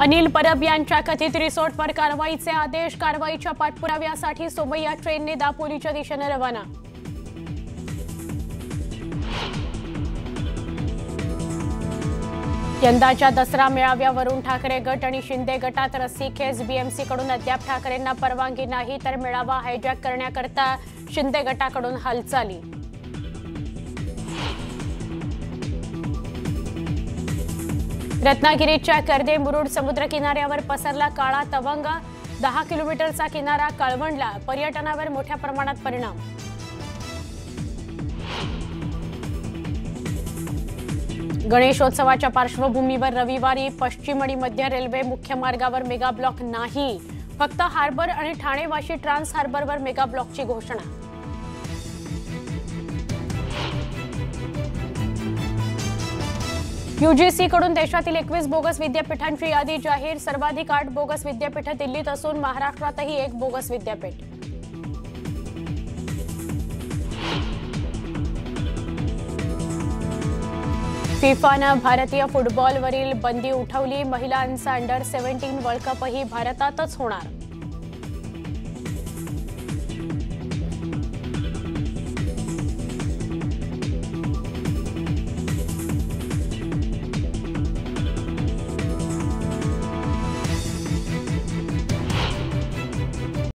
अनिल परब यांच्या कथित रिसॉर्टवर कारवाईचे आदेश। कारवाईच्या पाठपुराव्यासाठी सोमय्या ट्रेनने दापोलीच्या दिशेने रवाना। यंदाच्या दसरा मेळाव्यावरून ठाकरे गट आणि शिंदे गटात रस्सीखेच। बीएमसी कडून अद्याप ठाकरेंना परवानगी नाही, तर मेळावा हायजॅक करण्याकरता शिंदे गटाकडून हालचाली। रत्नागिरीच्या कर्दे मुरुड समुद्र किनाऱ्यावर पसरला काळा तवंग। 10 किलोमीटरचा किनारा काळवंडला। पर्यटनावर मोठ्या प्रमाणात परिणाम। गणेशोत्सवाच्या पार्श्वभूमीवर रविवारी पश्चिम आणि मध्य रेल्वे मुख्य मार्गावर मेगा ब्लॉक नाही, फक्त हार्बर आणि ठाणे वाशी ट्रान्स हार्बरवर मेगा ब्लॉकची घोषणा। यूजीसी कडून देशातील 21 बोगस विद्यापीठांची यादी जाहीर। सर्वाधिक 8 बोगस विद्यापीठ दिल्लीत असून महाराष्ट्रातही 1 बोगस विद्यापीठ। फिफानं भारतीय फुटबॉलवरील बंदी उठवली। महिलांचा अंडर 17 वर्ल्ड कपही भारतातच होणार।